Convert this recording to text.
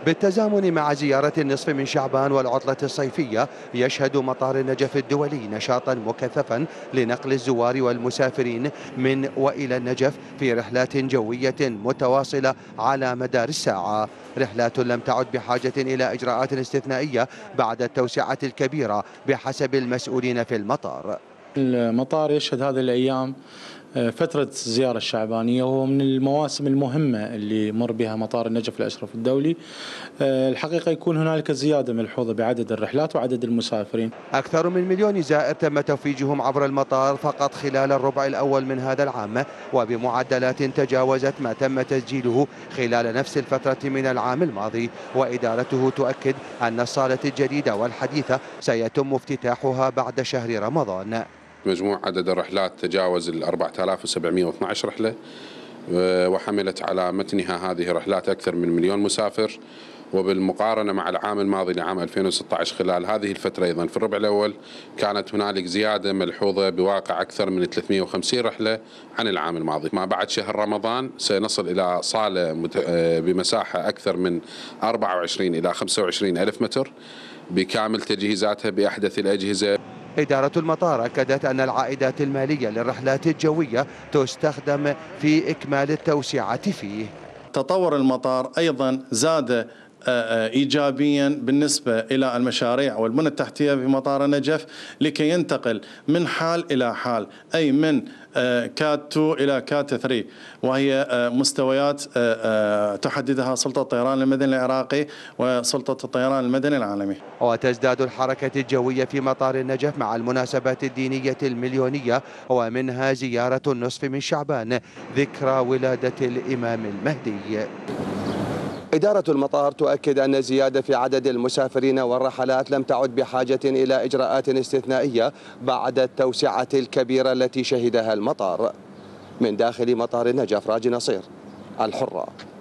بالتزامن مع زيارة النصف من شعبان والعطلة الصيفية، يشهد مطار النجف الدولي نشاطا مكثفا لنقل الزوار والمسافرين من وإلى النجف في رحلات جوية متواصلة على مدار الساعة. رحلات لم تعد بحاجة إلى إجراءات استثنائية بعد التوسعة الكبيرة بحسب المسؤولين في المطار. المطار يشهد هذه الأيام فترة الزيارة الشعبانية، وهو من المواسم المهمة اللي يمر بها مطار النجف الأشرف الدولي. الحقيقة يكون هنالك زيادة ملحوظة بعدد الرحلات وعدد المسافرين. أكثر من 1,000,000 زائر تم تفويجهم عبر المطار فقط خلال الربع الأول من هذا العام، وبمعدلات تجاوزت ما تم تسجيله خلال نفس الفترة من العام الماضي. وإدارته تؤكد أن الصالة الجديدة والحديثة سيتم افتتاحها بعد شهر رمضان. مجموع عدد الرحلات تجاوز 4712 رحلة، وحملت على متنها هذه الرحلات أكثر من 1,000,000 مسافر. وبالمقارنة مع العام الماضي لعام 2016 خلال هذه الفترة أيضا في الربع الأول كانت هنالك زيادة ملحوظة بواقع أكثر من 350 رحلة عن العام الماضي. ما بعد شهر رمضان سنصل إلى صالة بمساحة أكثر من 24 إلى 25 ألف متر بكامل تجهيزاتها بأحدث الأجهزة. إدارة المطار أكدت أن العائدات المالية للرحلات الجوية تستخدم في إكمال التوسعة فيه. تطور المطار أيضا زاد إيجابيا بالنسبة إلى المشاريع والبنى التحتية في مطار النجف، لكي ينتقل من حال إلى حال، أي من كات 2 إلى كات 3، وهي مستويات تحددها سلطة الطيران المدني العراقي وسلطة الطيران المدني العالمي. وتزداد الحركة الجوية في مطار النجف مع المناسبات الدينية المليونية، ومنها زيارة النصف من شعبان ذكرى ولادة الإمام المهدي. إدارة المطار تؤكد أن الزيادة في عدد المسافرين والرحلات لم تعد بحاجة إلى إجراءات استثنائية بعد التوسعة الكبيرة التي شهدها المطار. من داخل مطار النجف، راجي نصير، الحرة.